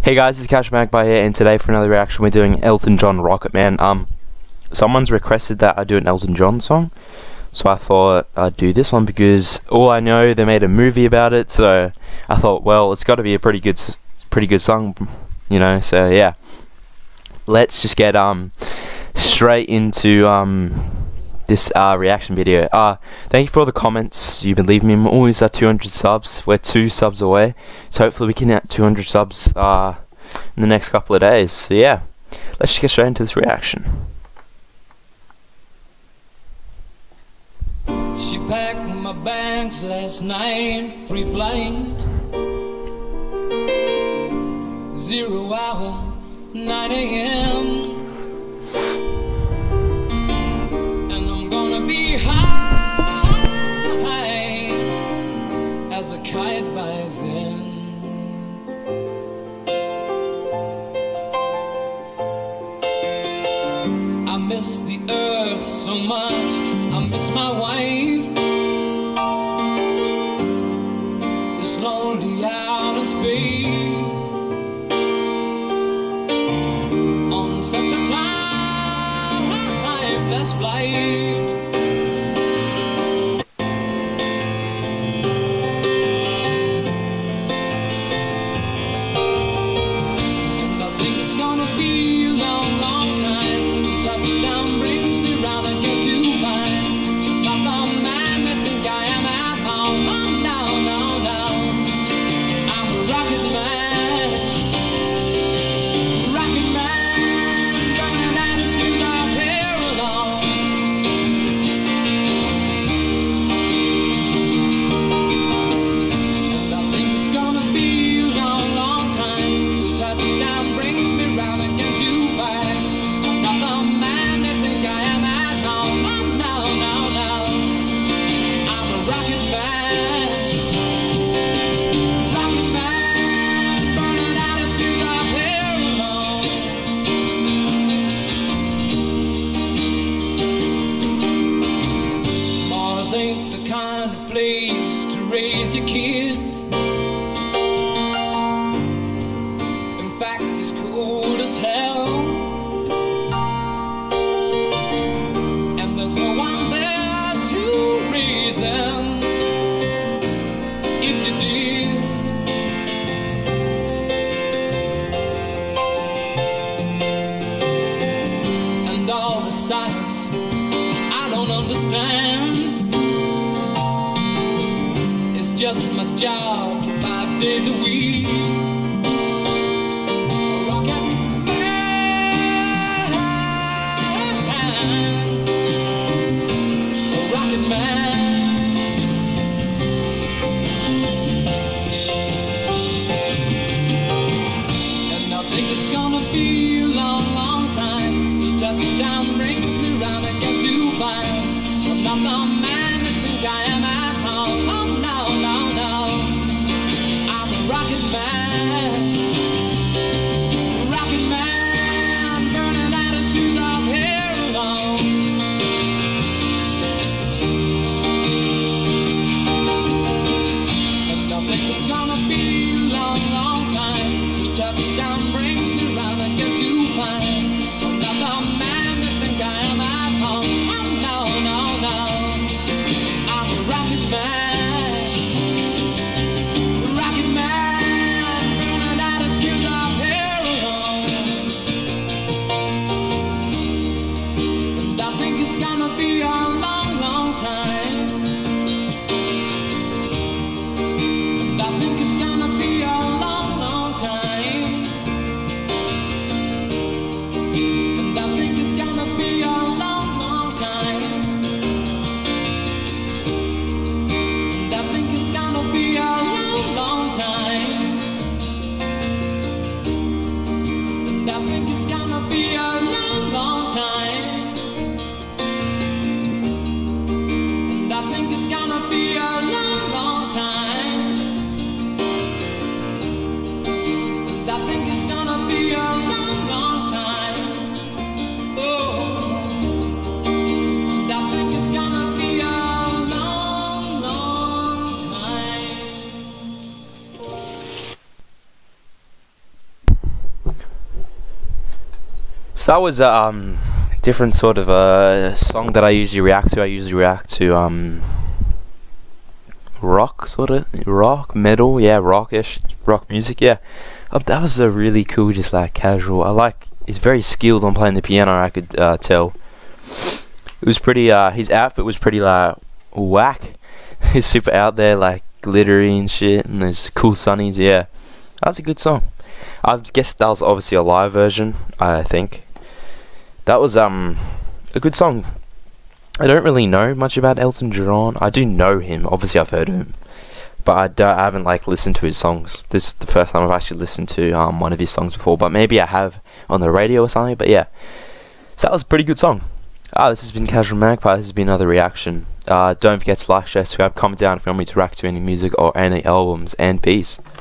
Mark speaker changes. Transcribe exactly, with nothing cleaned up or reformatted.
Speaker 1: Hey guys, it's Cash Magpie here, and today for another reaction we're doing Elton John Rocket Man. Um, someone's requested that I do an Elton John song, so I thought I'd do this one because all I know, they made a movie about it, so I thought, well, it's got to be a pretty good, pretty good song, you know. So yeah, let's just get um straight into um this uh, reaction video. Uh, thank you for all the comments you've been leaving me. I'm almost at two hundred subs. We're two subs away, so hopefully we can hit two hundred subs uh, in the next couple of days. So yeah, let's just get straight into this reaction.
Speaker 2: She packed my bags last night, free flight, zero hour, nine A M Be high as a kite by then. I miss the earth so much, I miss my wife. It's lonely out in space on such a timeless flight. Ain't the kind of place to raise your kids. In fact, it's cold as hell, and there's no one there to raise them if you did. And all the science I don't understand, just my job five days a week. Rocket man, rocket man. And I think it's gonna be a long, long time. The touchdown brings me round again to find I'm not the man that think I am at home. Oh, no, no, no, I'm a rocket man.
Speaker 1: So that was a um, different sort of a song that I usually react to. I usually react to um, rock, sort of rock, metal, yeah, rockish, rock music, yeah. Uh, that was a really cool, just like casual. I like. He's very skilled on playing the piano. I could uh, tell. It was pretty. Uh, his outfit was pretty like whack. He's super out there, like glittery and shit, and there's cool sunnies. Yeah, that was a good song. I guess that was obviously a live version. I think that was um a good song. I don't really know much about Elton John. I do know him. Obviously, I've heard of him, but I, don't, I haven't like listened to his songs. This is the first time I've actually listened to um one of his songs before. But maybe I have on the radio or something. But yeah, so that was a pretty good song. Ah, this has been Casual Magpie. This has been another reaction. Uh, don't forget to like, share, subscribe, comment down if you want me to react to any music or any albums. And peace.